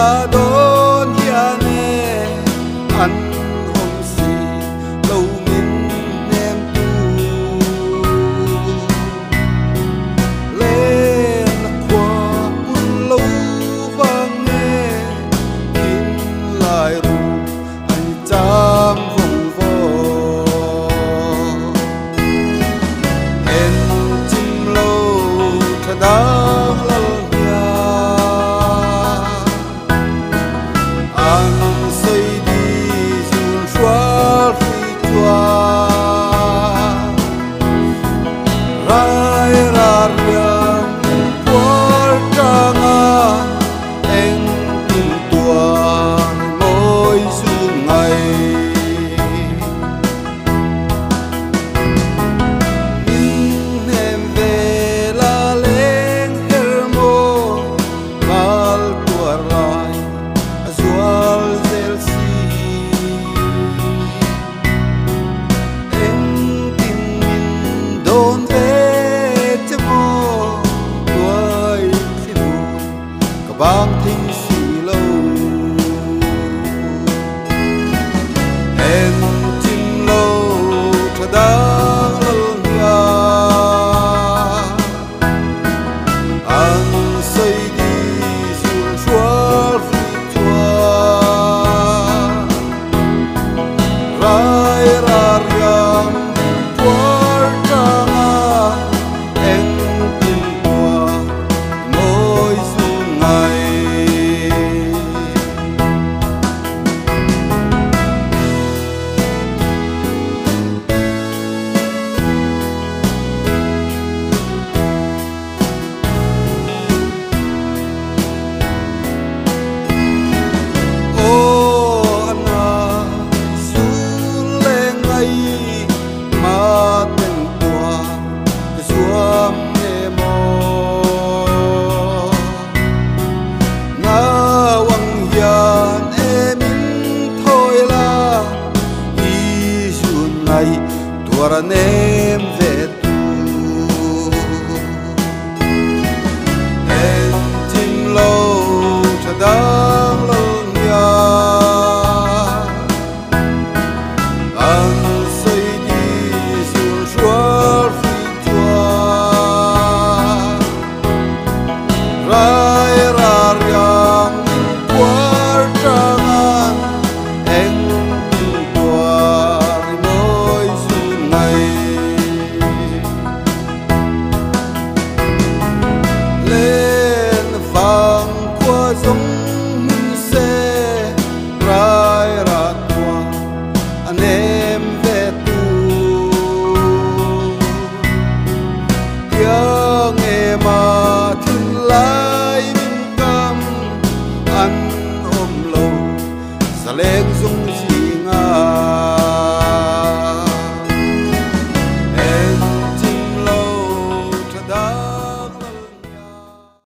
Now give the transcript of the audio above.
Lalhniangi an hom si lo min nem tu lên qua un lo vang nghe in lại ru anh cham vòng vo en chim lo thà đang lalhnia an say đi dùn xóa phi chua rai ra riang por tranga anh tin tua môi dùn ngày min em về la leng hermo mal tua rai azual zel si anh tin min don ve chemo tuổi khi nu cả bang thinh si lâu en chim lâu thà đang lalhnia an say đi dùn xóa phi chua rai ra riang por tranga anh tin tua môi dùn ngày ô ana sun lên ngày mà tên tua cái xuam em mò na wang hian em in thôi la i sun ngày tua ra nem về tu en chim lâu thà đang lalhnia an say đi dùn xóa phi chua rai ra riang por tranga anh tin tua môi dùn ngày lên vàng qua giống xe rai ra tua anh em về tu tiếng em mà thiên lai min cam an ôm lâu sa leng dung